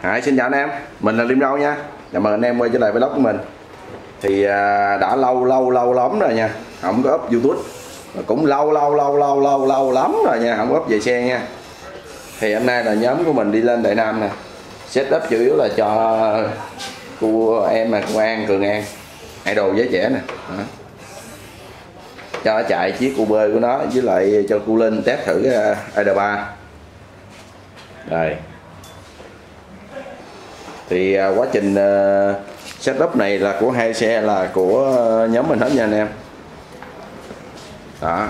Xin chào anh em, mình là Liêm Râu nha. Chào mừng anh em quay trở lại vlog của mình. Thì đã lâu lắm rồi nha, không có up YouTube. Cũng lâu lắm rồi nha, không có up về xe nha. Thì hôm nay là nhóm của mình đi lên Đại Nam nè. Setup chủ yếu là cho cô em mà cô An, Cường An, idol giới trẻ nè. Đó. Cho nó chạy chiếc cu bê của nó, với lại cho cô Linh test thử ID3. Rồi. Thì quá trình setup này là của hai xe, là của nhóm mình hết nha anh em. Đó.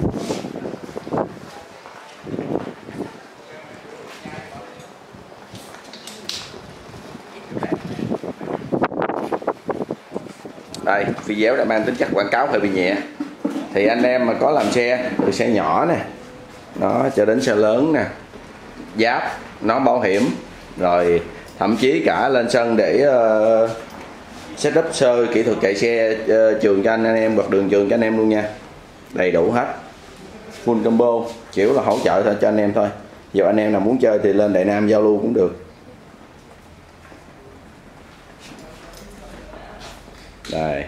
Đây, video đã mang tính chất quảng cáo hơi bị nhẹ. Thì anh em mà có làm xe, từ xe nhỏ nè, nó cho đến xe lớn nè, giáp, nón bảo hiểm, rồi thậm chí cả lên sân để setup sơ kỹ thuật chạy xe trường cho anh em, hoặc đường trường cho anh em luôn nha. Đầy đủ hết, full combo, chỉ là hỗ trợ thôi cho anh em thôi. Giờ anh em nào muốn chơi thì lên Đại Nam giao lưu cũng được. Đây.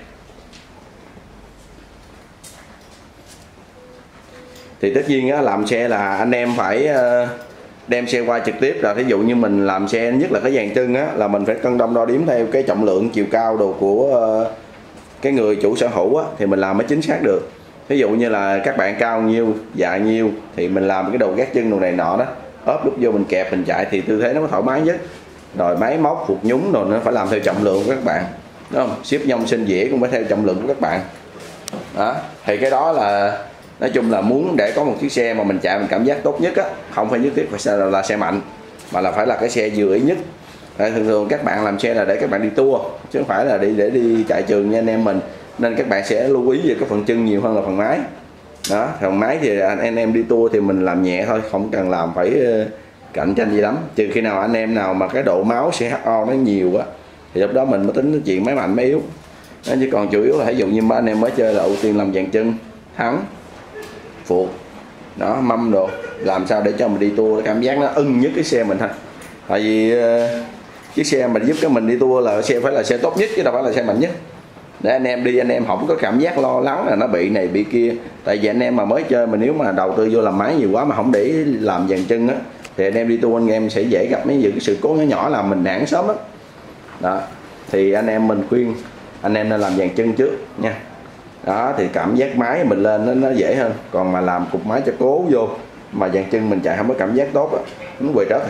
Thì tất nhiên á, làm xe là anh em phải đem xe qua trực tiếp. Là thí dụ như mình làm xe, nhất là cái dàn chân á, là mình phải cân đong đo đếm theo cái trọng lượng, chiều cao đồ của cái người chủ sở hữu á, thì mình làm mới chính xác được. Ví dụ như là các bạn cao nhiêu, dài nhiêu, thì mình làm cái đầu gác chân đồ này nọ đó, ốp lúc vô mình kẹp mình chạy thì tư thế nó có thoải mái nhất. Rồi máy móc phục nhúng rồi nó phải làm theo trọng lượng của các bạn, đúng không? Ship nhông sinh dĩa cũng phải theo trọng lượng của các bạn. Đó, thì cái đó là nói chung là muốn để có một chiếc xe mà mình chạy mình cảm giác tốt nhất á, không phải nhất thiết phải là xe mạnh, mà là phải là cái xe vừa ý nhất. Thường các bạn làm xe là để các bạn đi tour, chứ không phải là để đi chạy trường nha anh em mình. Nên các bạn sẽ lưu ý về cái phần chân nhiều hơn là phần máy. Đó, phần máy thì anh em đi tour thì mình làm nhẹ thôi, không cần làm phải cạnh tranh gì lắm. Trừ khi nào anh em nào mà cái độ máu CHO nó nhiều á, thì lúc đó mình mới tính chuyện máy mạnh máy yếu. Đó, chứ còn chủ yếu là ví dụ như anh em mới chơi là ưu tiên làm dàn chân, thắng, phuộc, đó, mâm đồ, làm sao để cho mình đi tour cảm giác nó ưng nhất cái xe mình thôi. Tại vì chiếc xe mình giúp cái mình đi tour là xe phải là xe tốt nhất, chứ đâu phải là xe mạnh nhất. Để anh em đi, anh em không có cảm giác lo lắng là nó bị này bị kia. Tại vì anh em mà mới chơi, mà nếu mà đầu tư vô làm máy nhiều quá mà không để làm dàn chân á, thì anh em đi tour anh em sẽ dễ gặp mấy cái sự cố nhỏ nhỏ làm mình nản sớm á. Đó, thì anh em mình khuyên anh em nên làm dàn chân trước nha. Đó, thì cảm giác máy mình lên nó dễ hơn. Còn mà làm cục máy cho cố vô mà dàn chân mình chạy không có cảm giác tốt á, nó quay trớt.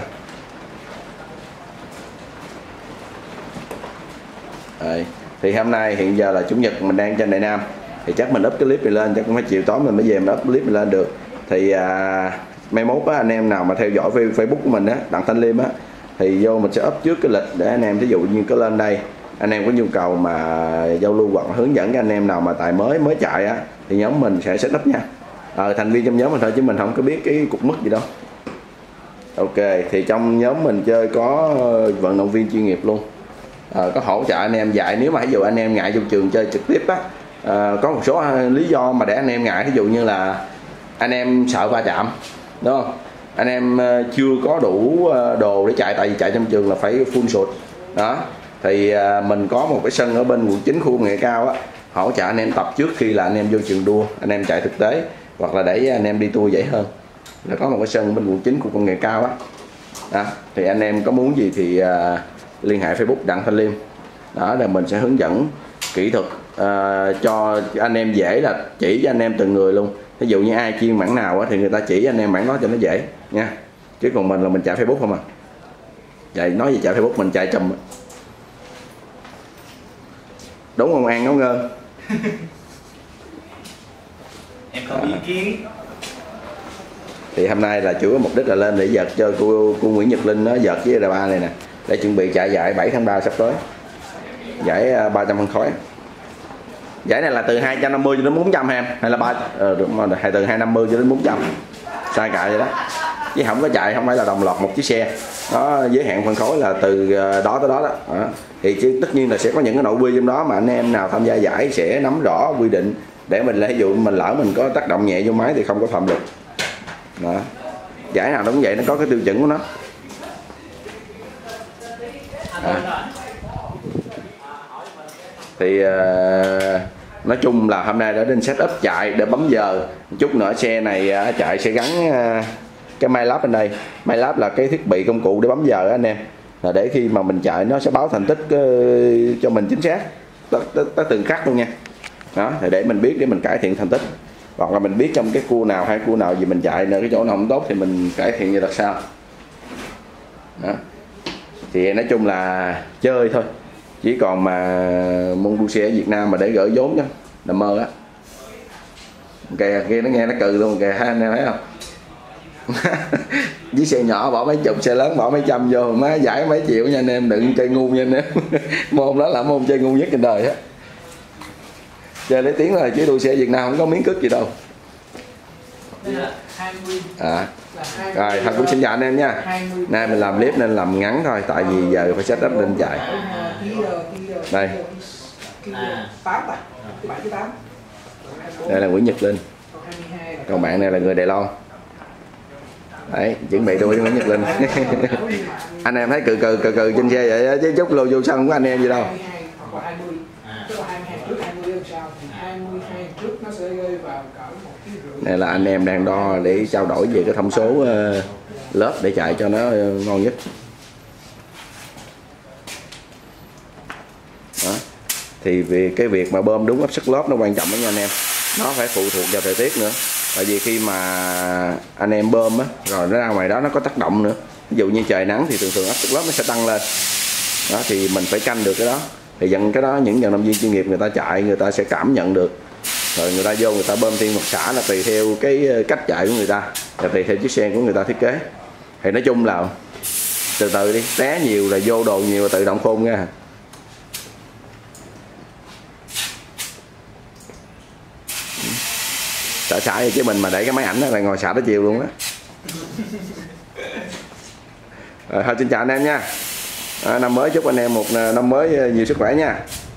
Đấy. Thì hôm nay hiện giờ là chủ nhật, mình đang trên Đại Nam, thì chắc mình up cái clip này lên chắc cũng phải chiều tối mình mới về mình up clip này lên được. Thì mai mốt á, anh em nào mà theo dõi Facebook của mình á, Đặng Thanh Liêm á, thì vô mình sẽ up trước cái lịch để anh em, ví dụ như có lên đây anh em có nhu cầu mà giao lưu hoặc hướng dẫn cái anh em nào mà tài mới chạy á, thì nhóm mình sẽ setup nha. Thành viên trong nhóm mình thôi, chứ mình không có biết cái cục mức gì đâu. Ok, thì trong nhóm mình chơi có vận động viên chuyên nghiệp luôn. Có hỗ trợ anh em dạy. Nếu mà ví dụ anh em ngại trong trường chơi trực tiếp á, có một số lý do mà để anh em ngại. Ví dụ như là anh em sợ va chạm, đúng không? Anh em chưa có đủ đồ để chạy, tại vì chạy trong trường là phải full sụt. Đó, thì mình có một cái sân ở bên quận 9 khu công nghệ cao á, hỗ trợ anh em tập trước khi là anh em vô trường đua, anh em chạy thực tế, hoặc là để anh em đi tour dễ hơn. Là có một cái sân bên quận 9 khu công nghệ cao á. Đó, thì anh em có muốn gì thì liên hệ Facebook Đặng Thanh Liêm. Đó, là mình sẽ hướng dẫn kỹ thuật cho anh em, dễ là chỉ cho anh em từng người luôn. Ví dụ như ai chuyên mảng nào á, thì người ta chỉ anh em mảng đó cho nó dễ nha. Chứ còn mình là mình chạy Facebook không à. Chạy nói về chạy Facebook mình chạy chùm. Đúng không An Ngáo Ngơ? Em không ý kiến. Thì hôm nay là chủ mục đích là lên để vợt cho cô Nguyễn Nhật Linh nó vợt với R3 này nè, để chuẩn bị chạy giải 7 tháng 3 sắp tới, giải 300 phân khối. Giải này là từ 250 cho đến 400 em, hay là đúng rồi, từ 250 cho đến 400, sai cãi vậy đó, chứ không có chạy, không phải là đồng loạt một chiếc xe. Nó giới hạn phân khối là từ đó tới đó đó. Thì chứ tất nhiên là sẽ có những cái nội quy trong đó mà anh em nào tham gia giải sẽ nắm rõ quy định, để mình ví dụ mình lỡ mình có tác động nhẹ vô máy thì không có phạm luật. Đó, giải nào đúng vậy, nó có cái tiêu chuẩn của nó. Thì nói chung là hôm nay đã đến setup chạy để bấm giờ. Chút nữa xe này chạy sẽ gắn cái MyLab bên đây. MyLab là cái thiết bị công cụ để bấm giờ anh em, là để khi mà mình chạy nó sẽ báo thành tích cho mình chính xác tới từng khắc luôn nha. Đó, thì để mình biết để mình cải thiện thành tích, hoặc là mình biết trong cái cua nào hay cua nào gì mình chạy nơi cái chỗ nào không tốt thì mình cải thiện như là sao. Đó. Thì nói chung là chơi thôi, chỉ còn mà môn đua xe ở Việt Nam mà để gỡ vốn chứ là mơ á. Kìa kia nó nghe nó cừ luôn kìa, anh em thấy không? Với xe nhỏ bỏ mấy chục, xe lớn bỏ mấy trăm vô, má giải mấy triệu nha anh em, đừng chơi ngu nha anh em. Môn đó là môn chơi ngu nhất trên đời á. Chơi lấy tiếng rồi chứ đua xe Việt Nam không có miếng cước gì đâu. Rồi thật cũng xin chào anh em nha. Nay mình làm clip nên làm ngắn thôi, tại vì giờ phải setup lên chạy. Đây. Đây là Nguyễn Nhật Linh. Còn bạn này là người Đài Loan. Đấy, chuẩn bị đua với Nguyễn Nhật Linh. Anh em thấy cừ trên xe vậy chứ chút lô vô sân của anh em gì đâu. Này là anh em đang đo để trao đổi về cái thông số lớp để chạy cho nó ngon nhất. Đó. Thì vì cái việc mà bơm đúng áp suất lớp nó quan trọng đó nha anh em. Nó phải phụ thuộc vào thời tiết nữa. Tại vì khi mà anh em bơm á, rồi nó ra ngoài đó nó có tác động nữa. Ví dụ như trời nắng thì thường áp suất lớp nó sẽ tăng lên. Đó thì mình phải canh được cái đó. Thì dần cái đó những vận động viên chuyên nghiệp người ta chạy người ta sẽ cảm nhận được. Rồi người ta vô người ta bơm tiên một xả là tùy theo cái cách chạy của người ta, và tùy theo chiếc xe của người ta thiết kế. Thì nói chung là từ từ đi, té nhiều là vô đồ nhiều là tự động khôn nha. Sợ xả chứ mình mà để cái máy ảnh đó là ngồi xả tới chiều luôn á. Rồi thôi xin chào anh em nha. Năm mới chúc anh em một năm mới nhiều sức khỏe nha.